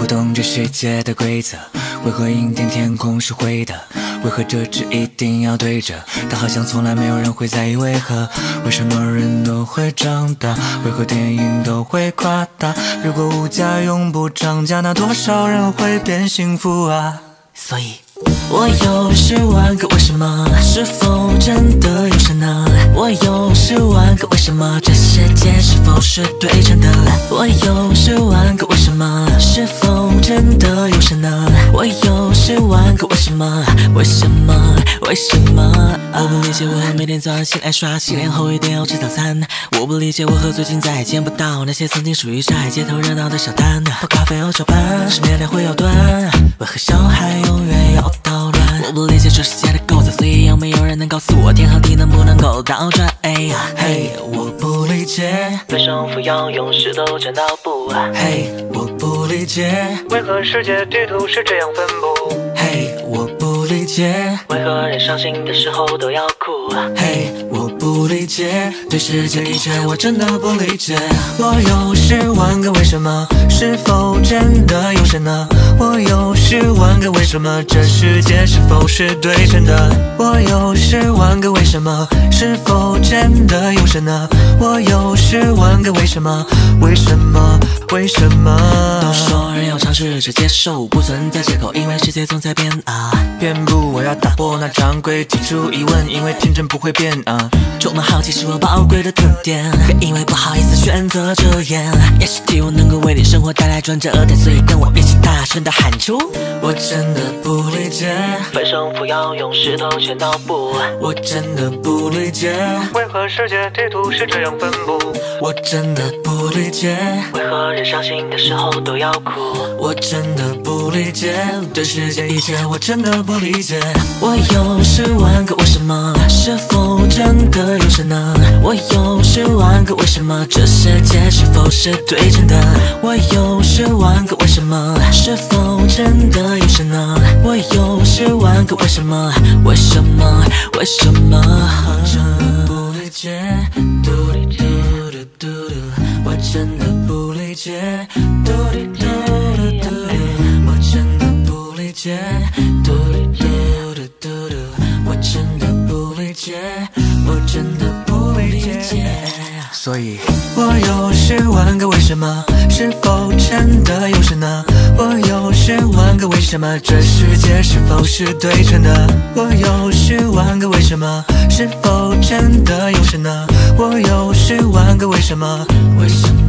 懂这世界的规则，为何阴天天空是灰的？为何这只一定要对着？但好像从来没有人会在意为何？为什么人都会长大？为何电影都会夸大？如果物价永不涨价，那多少人会变幸福啊？所以我有10万个为什么，是否真的有神呢？我有10万个为什么，这世界是否是对称的？我有10万个为什么，是否真的有神呢？我有10万个为什么，为什么？为什么？我不理解为何每天早上醒来刷，洗脸后一定要吃早餐。我不理解为何最近再也见不到那些曾经属于上海街头热闹的小摊，泡咖啡后小班，失眠脸会咬断，为何小孩永远要捣乱？我不理解这世界的构造，所以又没有人能告诉我天和地能不能够倒转。嘿，我不理解为什么要用石头剪刀布。嘿，我不理解为何世界地图是这样分布。嘿，我不理解为何人伤心的时候都要哭。嘿，我不理解对世界一切我真的不理解。我有10万个为什么，是否真的有神呢？我有10万个为什么，这世界是否是对称的？我有10万个为什么，是否真的有神呢？我有10万个为什么，为什么？为什么？都说人要尝试着接受，不存在借口，因为世界总在变啊。偏不，我要打破那常规，提出疑问，因为天真不会变啊。充满好奇是我宝贵的特点，别因为不好意思选择遮掩。也是希望能够为你生活带来转折点，所以跟我一起大声地喊出：我真的不理解，分手不要用石头剪刀布。我真的不理解，为何世界地图是这样分布。我真的不理解，为何人伤心的时候都要哭。我真的不理解，对世界一切我真的不理解。我有10万个为什么，是否真的有神呢？我有10万个为什么，这世界是否是对称的？我有10万个为什么，是否真的有神呢？我有10万个为什么，为什么？为什么？我真的不理解，嘟嘟嘟嘟嘟，我真的不理解，嘟嘟嘟嘟嘟，我真的不理解，嘟嘟嘟嘟嘟，我真的不理解，我真的不理解。所以我有10万个为什么，是否真的有神呢？我有10万个为什么，这世界是否是对称的？我有10万个为什么，是否真的有神呢？我有10万个为什么，为什么？